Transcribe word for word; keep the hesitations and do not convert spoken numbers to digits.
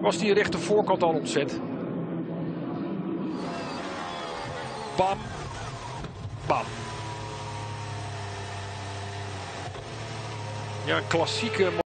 was die rechter voorkant al ontzet. Bam. Bam. Ja, een klassieke